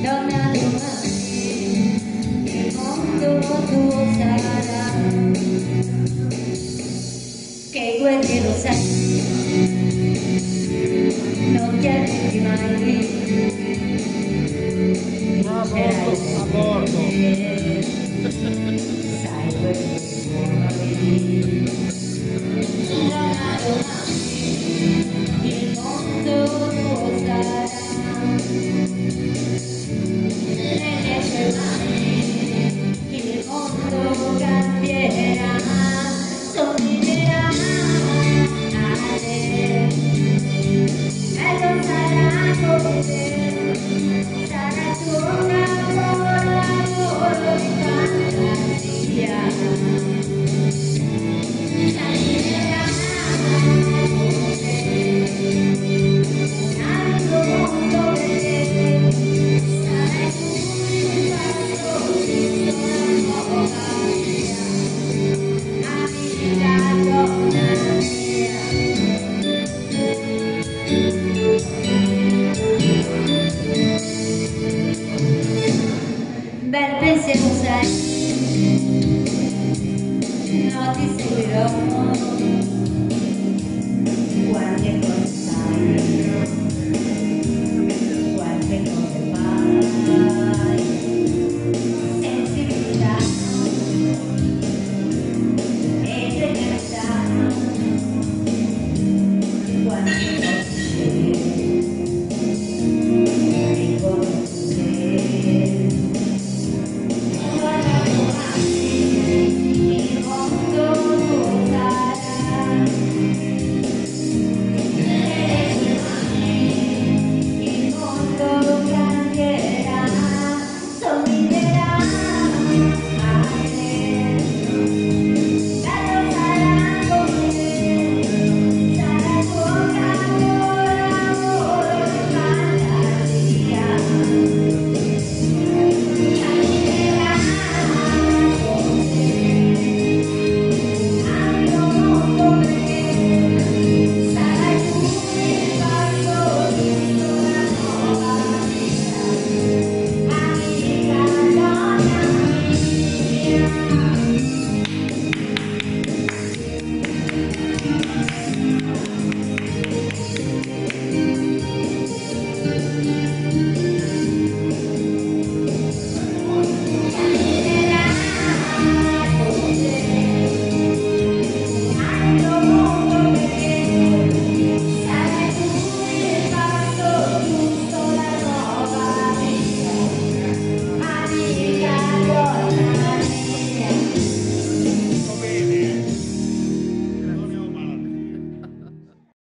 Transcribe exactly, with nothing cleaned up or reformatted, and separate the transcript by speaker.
Speaker 1: donna domani il mondo tuo sarà, che guerriero sei, non ti arrendi mai, vincerai sempre, sai quel che vuoi. Donna domani il mondo tuo sarà, nelle tue mani il mondo cambierà, sorriderà a te e non sarà come te, sarà tuo capolavoro di fantasia. Cambierà con te un altro mondo per te, sarai tu il paradiso, la nuova vita, amica donna mia. Bel pensiero sai, no ti seguirò.